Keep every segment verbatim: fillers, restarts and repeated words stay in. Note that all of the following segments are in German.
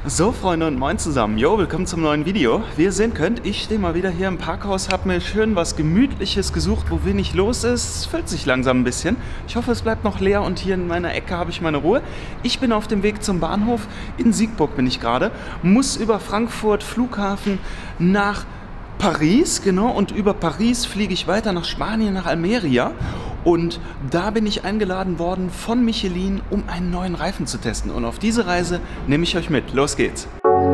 So Freunde und moin zusammen, jo, willkommen zum neuen Video. Wie ihr sehen könnt, ich stehe mal wieder hier im Parkhaus, habe mir schön was Gemütliches gesucht, wo wenig los ist. Es füllt sich langsam ein bisschen. Ich hoffe, es bleibt noch leer und hier in meiner Ecke habe ich meine Ruhe. Ich bin auf dem Weg zum Bahnhof, in Siegburg bin ich gerade, muss über Frankfurt Flughafen nach Paris, genau, und über Paris fliege ich weiter nach Spanien, nach Almeria. Und da bin ich eingeladen worden von Michelin, um einen neuen Reifen zu testen. Und auf diese Reise nehme ich euch mit. Los geht's!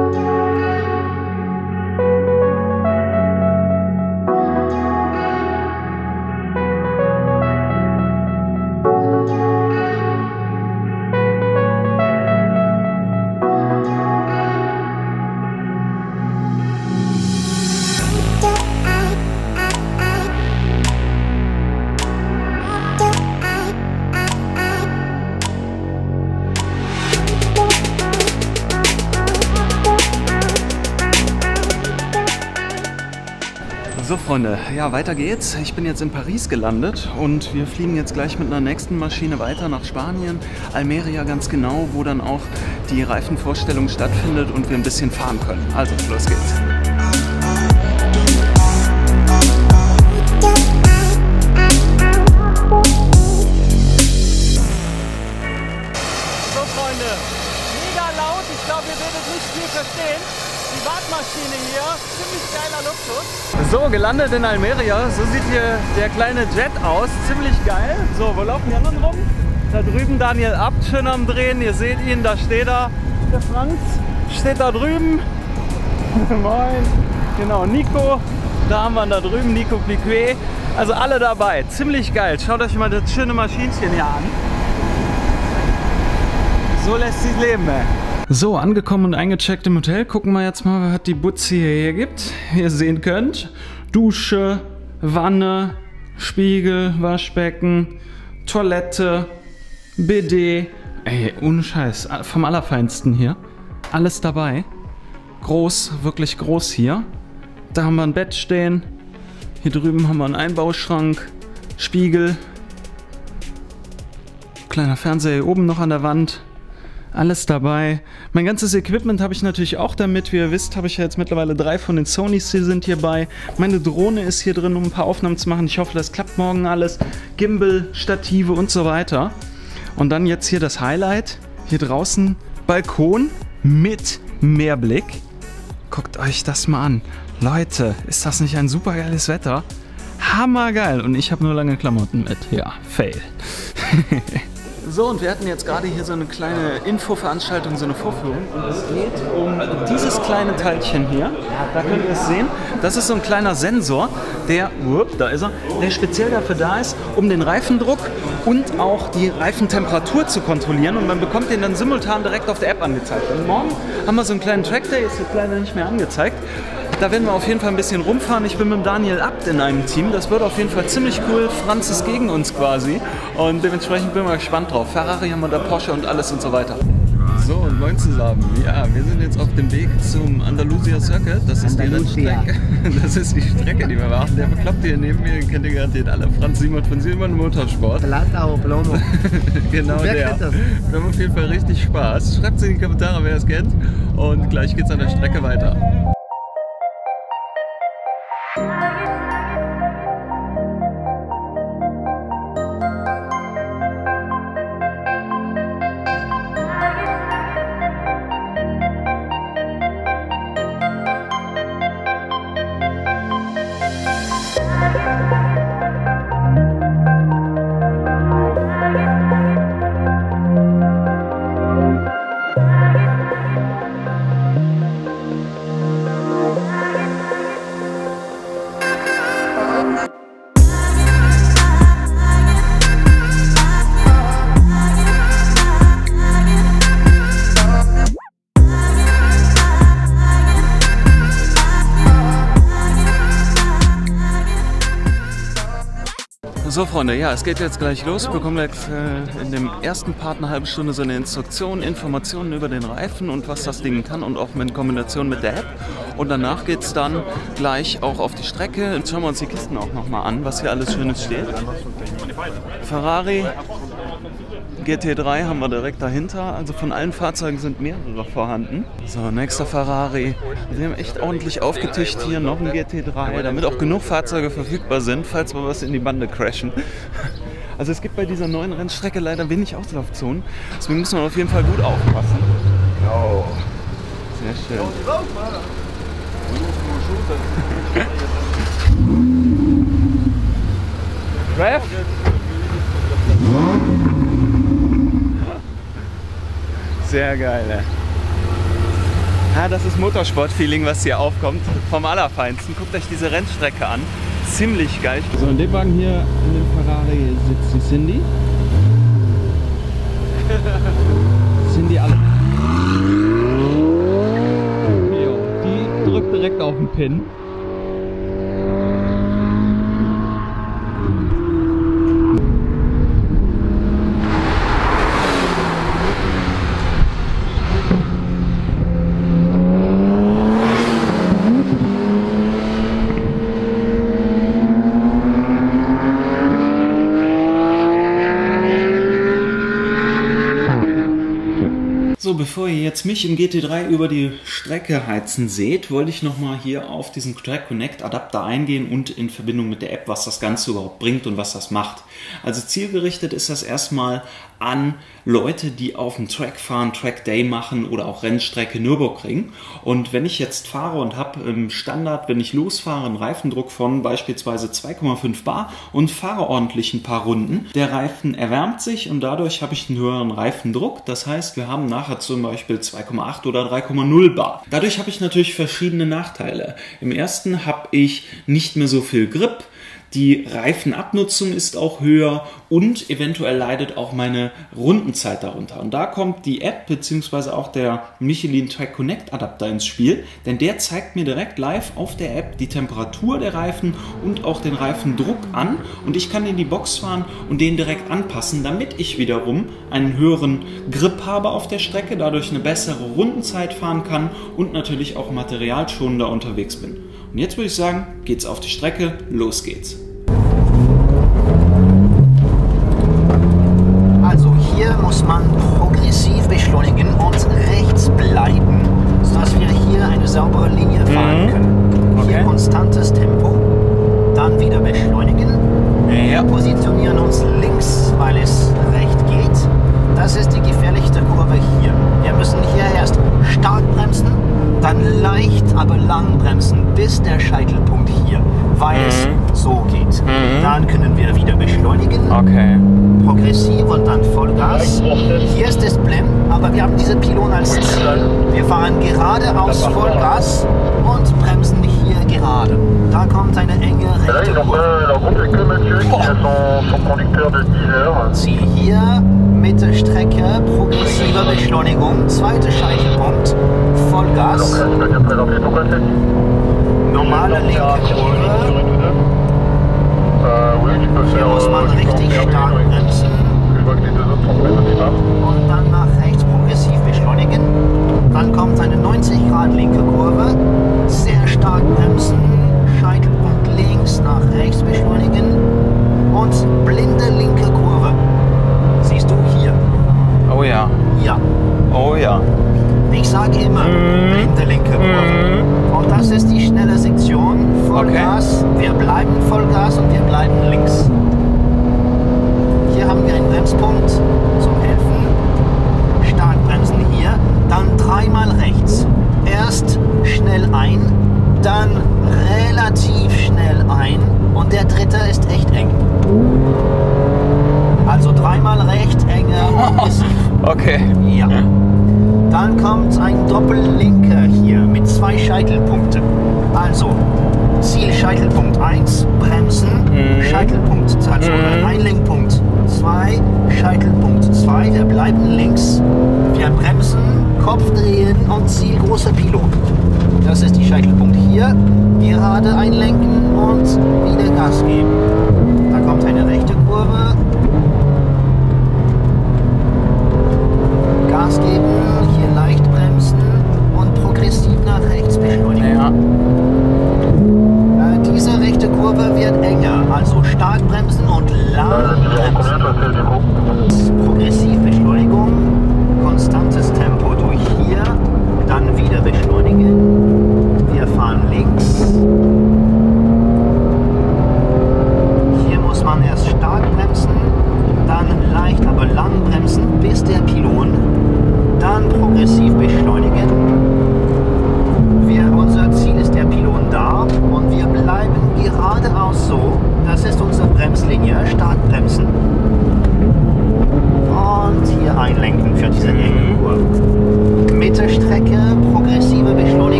So Freunde, ja, weiter geht's. Ich bin jetzt in Paris gelandet und wir fliegen jetzt gleich mit einer nächsten Maschine weiter nach Spanien, Almeria ganz genau, wo dann auch die Reifenvorstellung stattfindet und wir ein bisschen fahren können. Also, los geht's. So Freunde, mega laut, ich glaube, ihr werdet nicht viel verstehen. Die Wartmaschine hier, ziemlich geiler Luxus. So, gelandet in Almeria, so sieht hier der kleine Jet aus, ziemlich geil. So, wo laufen die anderen rum? Da drüben Daniel Abt, schön am Drehen, ihr seht ihn, da steht er. Der Franz steht da drüben. Moin. Genau, Nico, da haben wir ihn da drüben, Nico Pliquet. Also alle dabei, ziemlich geil. Schaut euch mal das schöne Maschinchen hier an. So lässt sich leben, ey. So, angekommen und eingecheckt im Hotel. Gucken wir jetzt mal, was die Butzi hier gibt. Wie ihr sehen könnt, Dusche, Wanne, Spiegel, Waschbecken, Toilette, B D. Ey, ohne Scheiß, vom Allerfeinsten hier. Alles dabei. Groß, wirklich groß hier. Da haben wir ein Bett stehen. Hier drüben haben wir einen Einbauschrank, Spiegel. Kleiner Fernseher hier oben noch an der Wand. Alles dabei. Mein ganzes Equipment habe ich natürlich auch damit. Wie ihr wisst, habe ich ja jetzt mittlerweile drei von den Sonys, die sind hierbei. Meine Drohne ist hier drin, um ein paar Aufnahmen zu machen. Ich hoffe, das klappt morgen alles. Gimbal, Stative und so weiter. Und dann jetzt hier das Highlight. Hier draußen Balkon mit Meerblick. Guckt euch das mal an. Leute, ist das nicht ein super geiles Wetter? Hammergeil. Und ich habe nur lange Klamotten mit. Ja, fail. So, und wir hatten jetzt gerade hier so eine kleine Infoveranstaltung, so eine Vorführung. Und es geht um dieses kleine Teilchen hier. Da könnt ihr es sehen. Das ist so ein kleiner Sensor, der, whoop, da ist er, der speziell dafür da ist, um den Reifendruck und auch die Reifentemperatur zu kontrollieren. Und man bekommt den dann simultan direkt auf der App angezeigt. Und morgen haben wir so einen kleinen Track, der ist jetzt leider nicht mehr angezeigt. Da werden wir auf jeden Fall ein bisschen rumfahren. Ich bin mit Daniel Abt in einem Team. Das wird auf jeden Fall ziemlich cool. Franz ist gegen uns quasi. Und dementsprechend bin ich mal gespannt drauf. Ferrari haben wir da, Porsche und alles und so weiter. So, und moin zusammen. Ja, wir sind jetzt auf dem Weg zum Andalusia Circuit. Das ist, die Strecke. Das ist die Strecke, die wir machen. Der bekloppt hier neben mir, kennt ihr garantiert alle. Franz Simon von Simon Motorsport. Genau der. Wir haben auf jeden Fall richtig Spaß. Schreibt es in die Kommentare, wer es kennt. Und gleich geht's an der Strecke weiter. So Freunde, ja, es geht jetzt gleich los. Wir bekommen jetzt äh, in dem ersten Part eine halbe Stunde so eine Instruktion, Informationen über den Reifen und was das Ding kann und auch in Kombination mit der App. Und danach geht es dann gleich auch auf die Strecke. Jetzt schauen wir uns die Kisten auch nochmal an, was hier alles Schönes steht. Ferrari, G T drei haben wir direkt dahinter. Also von allen Fahrzeugen sind mehrere vorhanden. So, nächster Ferrari. Wir haben echt ordentlich aufgetischt hier. Noch ein G T drei, damit auch genug Fahrzeuge verfügbar sind, falls wir was in die Bande crashen. Also es gibt bei dieser neuen Rennstrecke leider wenig Auslaufzonen. Deswegen muss man auf jeden Fall gut aufpassen. Oh. Sehr schön. Rev? Sehr geil, ey. Ja, das ist Motorsport-Feeling, was hier aufkommt. Vom Allerfeinsten. Guckt euch diese Rennstrecke an. Ziemlich geil. So, in dem Wagen hier, in dem Ferrari, sitzt die Cindy. Cindy alle. Die drückt direkt auf den Pin. So, bevor ihr jetzt mich im G T drei über die Strecke heizen seht, wollte ich nochmal hier auf diesen Track Connect Adapter eingehen und in Verbindung mit der App, was das Ganze überhaupt bringt und was das macht. Also zielgerichtet ist das erstmal an Leute, die auf dem Track fahren, Track Day machen oder auch Rennstrecke Nürburgring. Und wenn ich jetzt fahre und habe im Standard, wenn ich losfahre, einen Reifendruck von beispielsweise zwei Komma fünf Bar und fahre ordentlich ein paar Runden, der Reifen erwärmt sich und dadurch habe ich einen höheren Reifendruck. Das heißt, wir haben nachher zum Beispiel zwei Komma acht oder drei Komma null Bar. Dadurch habe ich natürlich verschiedene Nachteile. Im ersten habe ich nicht mehr so viel Grip. Die Reifenabnutzung ist auch höher und eventuell leidet auch meine Rundenzeit darunter. Und da kommt die App bzw. auch der Michelin Track Connect Adapter ins Spiel, denn der zeigt mir direkt live auf der App die Temperatur der Reifen und auch den Reifendruck an und ich kann in die Box fahren und den direkt anpassen, damit ich wiederum einen höheren Grip habe auf der Strecke, dadurch eine bessere Rundenzeit fahren kann und natürlich auch materialschonender unterwegs bin. Und jetzt würde ich sagen, geht's auf die Strecke, los geht's. Also hier muss man progressiv beschleunigen und rechts bleiben, sodass wir hier eine saubere Linie fahren Mhm. können. Hier Okay. konstantes Tempo, dann wieder beschleunigen. Ja. Wir positionieren uns links, weil es recht geht. Das ist die gefährlichste Kurve hier. Wir müssen hier erst stark bremsen, dann leicht, aber lang bremsen, bis der Scheitelpunkt hier, weil Mhm. es so geht. Mhm. Dann können wir wieder beschleunigen, Okay. progressiv und dann Vollgas. Hier ist es blind, aber wir haben diese Pylon als Ziel. Wir fahren geradeaus Vollgas und bremsen hier gerade. Da kommt eine enge rechte Kurve. Ziel hier, Mittelstrecke, progressive Beschleunigung, zweiter Scheitelpunkt, Vollgas, normale linke Kurve. Hier muss man richtig stark bremsen und dann nach rechts progressiv beschleunigen. Dann kommt eine neunzig Grad linke Kurve, sehr stark bremsen, Scheitelpunkt links, nach rechts beschleunigen und blinde linke Kurve. Siehst du hier? Oh ja. Ja. Oh ja. Ich sage immer blinde linke Kurve. Und das ist die schnelle Sektion. Vollgas. Wir bleiben Vollgas und wir bleiben links. Hier haben wir einen Bremspunkt zum Helfen. Stark bremsen hier. Dann dreimal rechts. Erst schnell ein, dann relativ schnell ein und der dritte ist echt eng. Also dreimal rechts, enger, progressiv. Okay. Ja. Dann kommt ein Doppellinker hier mit zwei Scheitelpunkten. Also Ziel Scheitelpunkt eins, bremsen, Mhm. Scheitelpunkt, also Mhm. Einlenkpunkt zwei, Scheitelpunkt zwei, wir bleiben links, wir bremsen, Kopf drehen und Ziel großer Pylon. Das ist die Scheitelpunkt hier, gerade einlenken und wieder Gas geben. Da kommt eine rechte Kurve. Gas geben, hier leicht bremsen und progressiv nach rechts beschleunigen. Ja. Äh, diese rechte Kurve wird enger, also stark bremsen und lang bremsen. Progressiv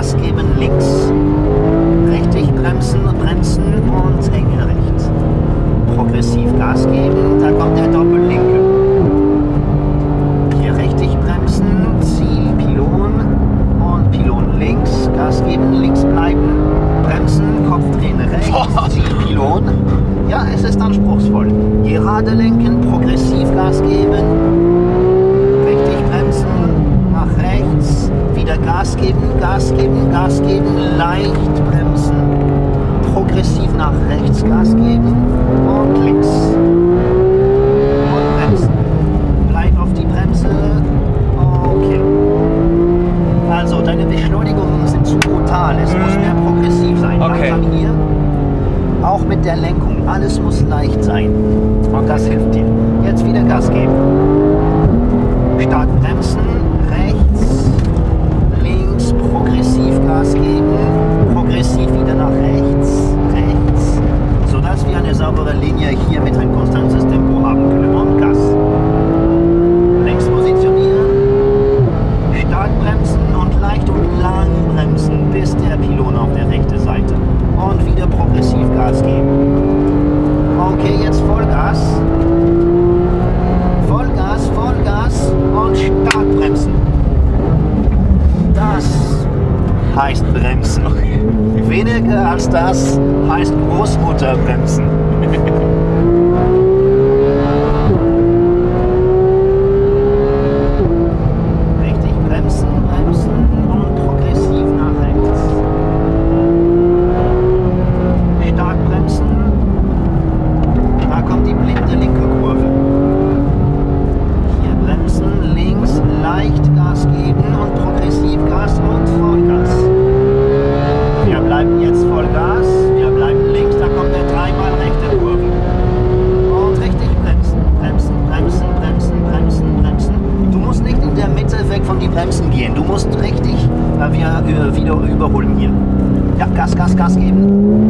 Gas geben links, richtig bremsen, bremsen und enge rechts. Progressiv Gas geben, da kommt der Doppellinke. Hier richtig bremsen, Ziel Pylon und Pylon links, Gas geben, links bleiben, bremsen, Kopf drehen rechts, Ziel Pylon. Ja, es ist anspruchsvoll. Gerade lenken, progressiv Gas geben, richtig bremsen, nach rechts, wieder Gas geben, Gas geben, Gas geben, leicht bremsen, progressiv nach rechts Gas geben und links und bremsen. Bleib auf die Bremse. Okay. Also deine Beschleunigungen sind zu brutal. Es muss mehr progressiv sein. Okay. Langsam hier. Auch mit der Lenkung. Alles muss leicht sein. Und das hilft dir. Jetzt wieder Gas geben. Stark bremsen. Rechts. Links. Progressiv Gas geben. Progressiv wieder nach rechts. Rechts. Sodass wir eine saubere Linie hier mit ein konstantes Tempo haben können. Und Gas. Längs positionieren. Stark bremsen und leicht und lang bremsen, bis der Pylon auf der rechten Seite. Und wieder progressiv Gas geben. Okay, jetzt Vollgas. Vollgas, Vollgas und stark bremsen. Das heißt bremsen. Weniger als das heißt Großmutter bremsen. Richtig bremsen, bremsen und progressiv nach rechts. Stark bremsen. Da kommt die blinde linke Kurve. Hier bremsen, links, leicht Gas geben und progressiv Gas und Vollgas. Wir bleiben jetzt Vollgas, wir bleiben links, da kommt der dreimal rechte Kurve. Und richtig bremsen, bremsen, bremsen, bremsen, bremsen, bremsen. Du musst nicht in der Mitte weg von den Bremsen gehen, du musst richtig äh, wir, äh, wieder überholen hier. Ja, Gas, Gas, Gas geben.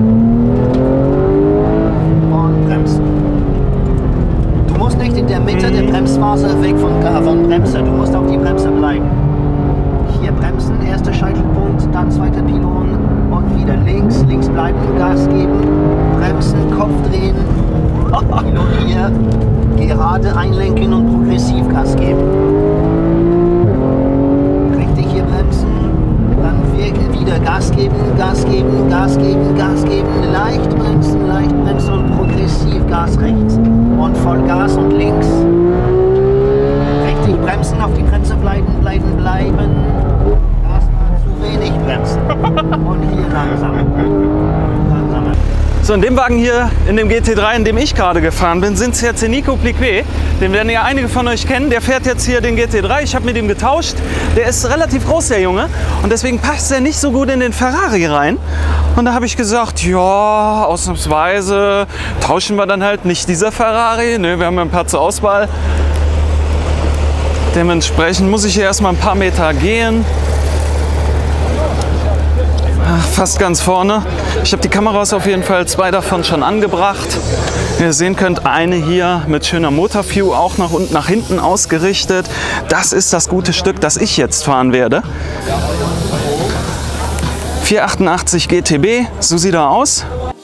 Und bremsen. Du musst nicht in der Mitte der Bremsphase weg von, äh, von Bremse, du musst auf die Bremse bleiben. Hier bremsen, erster Scheitelpunkt, dann zweiter Pylon und wieder links, links bleiben, Gas geben, bremsen, Kopf drehen, Pylon hier, gerade einlenken und progressiv Gas geben. Richtig hier bremsen, dann wieder Gas geben, Gas geben, Gas geben, Gas geben, leicht bremsen, leicht bremsen und progressiv Gas rechts und Vollgas und links. Richtig bremsen, auf die Bremse bleiben, bleiben, bleiben. Das war zu wenig bremsen. Und hier langsam. Langsamer. So, in dem Wagen hier, in dem G T drei, in dem ich gerade gefahren bin, sind es jetzt den Nico Pliquet. Den werden ja einige von euch kennen. Der fährt jetzt hier den G T drei. Ich habe mit ihm getauscht. Der ist relativ groß, der Junge. Und deswegen passt er nicht so gut in den Ferrari rein. Und da habe ich gesagt, ja, ausnahmsweise tauschen wir dann halt nicht dieser Ferrari. Ne, wir haben ja ein paar zur Auswahl. Dementsprechend muss ich hier erstmal ein paar Meter gehen. Ach, fast ganz vorne. Ich habe die Kameras auf jeden Fall, zwei davon schon angebracht. Wie ihr sehen könnt, eine hier mit schöner Motorview, auch nach unten, nach hinten ausgerichtet. Das ist das gute Stück, das ich jetzt fahren werde. vierhundertachtundachtzig G T B, so sieht er aus.